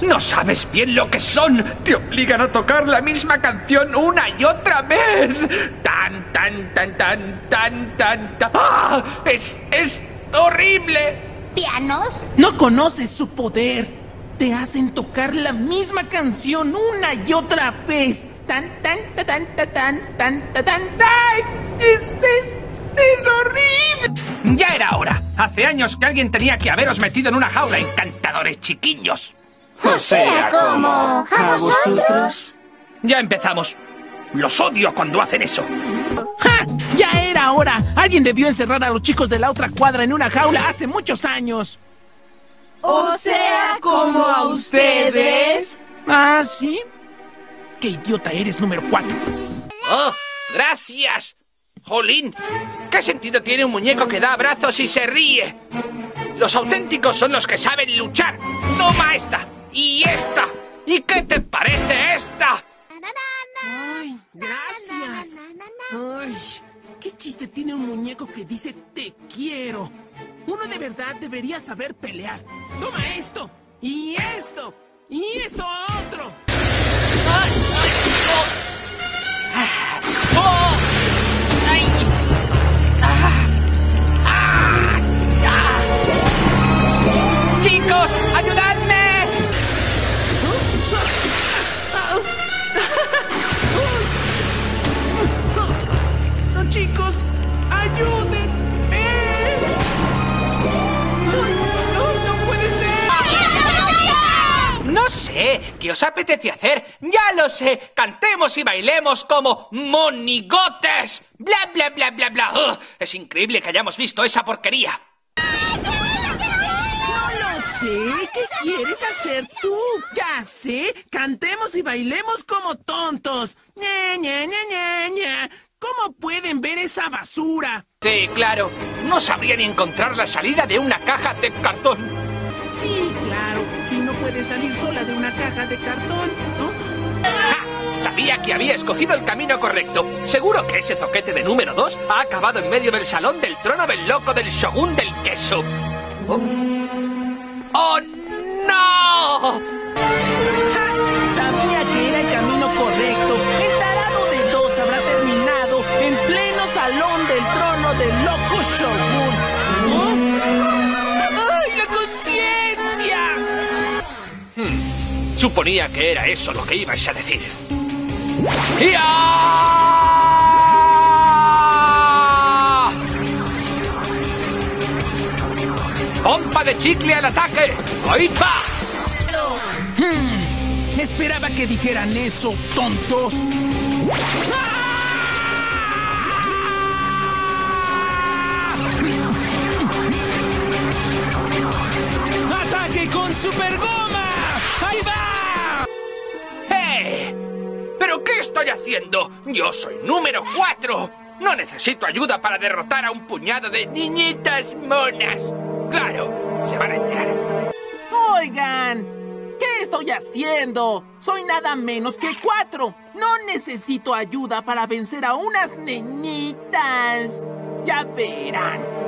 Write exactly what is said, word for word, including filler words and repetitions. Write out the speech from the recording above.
No sabes bien lo que son. Te obligan a tocar la misma canción una y otra vez. Tan, tan, tan, tan, tan, tan, tan. ¡Ah! Es, es horrible. ¿Pianos? No conoces su poder. Te hacen tocar la misma canción una y otra vez. Tan, tan, tan, tan, tan, tan, tan, tan, tan. ¡Ay! Es, es, es horrible. Ya era hora. Hace años que alguien tenía que haberos metido en una jaula, encantadores chiquillos. O sea, como a vosotros. Ya empezamos. Los odio cuando hacen eso. ¡Ja! ¡Ya era hora! Alguien debió encerrar a los chicos de la otra cuadra en una jaula hace muchos años. O sea, como a ustedes. ¿Ah, sí? ¡Qué idiota eres, número cuatro! ¡Oh, gracias! ¡Jolín! ¿Qué sentido tiene un muñeco que da abrazos y se ríe? Los auténticos son los que saben luchar. ¡Toma esta! ¡Y esta! ¿Y qué te parece esta? ¡Ay, gracias! ¡Ay! ¿Qué chiste tiene un muñeco que dice te quiero? Uno de verdad debería saber pelear. ¡Toma esto! ¡Y esto! ¡Y esto otro! ¡Ay, ay, oh! ¡Ah! ¡Oh! ¡Ay! ¡Ah! ¡Ah! ¡Ah! ¡Chicos, ayudadme! ¡No, chicos! ¡Ayúdenme! ¡No, no puede ser! No sé, ¿qué os apetece hacer? ¡Ya lo sé! ¡Cantemos y bailemos como monigotes! ¡Bla, bla, bla, bla, bla! ¡Ugh! Es increíble que hayamos visto esa porquería. ¡No lo sé! ¿Qué quieres hacer tú? ¡Ya sé! ¡Cantemos y bailemos como tontos! ¡Ña, ña, ña, ña, ña! ¿Cómo pueden ver esa basura? Sí, claro. No sabría ni encontrar la salida de una caja de cartón. Sí, claro. Si no puede salir sola de una caja de cartón, ¿no? ¡Ja! Sabía que había escogido el camino correcto. Seguro que ese zoquete de número dos ha acabado en medio del salón del trono del loco del shogun del queso. ¡Oh, ¡Oh no! ¡Ja! Sabía que era el camino correcto. El tarado de dos habrá terminado en pleno salón del trono del loco shogun. ¿Oh? ¡Ay, la conciencia! Hmm. Suponía que era eso lo que ibais a decir. ¡Ya! ¡Pompa de chicle al ataque! ¡Ahí va! Hmm, esperaba que dijeran eso, tontos. ¡Ataque con super goma! ¡Ahí va! ¡Eh! ¿Pero qué estoy haciendo? ¡Yo soy número cuatro! No necesito ayuda para derrotar a un puñado de niñitas monas. ¡Claro! Se van a enterar. Oigan, ¿qué estoy haciendo? Soy nada menos que cuatro. No necesito ayuda para vencer a unas nenitas. Ya verán.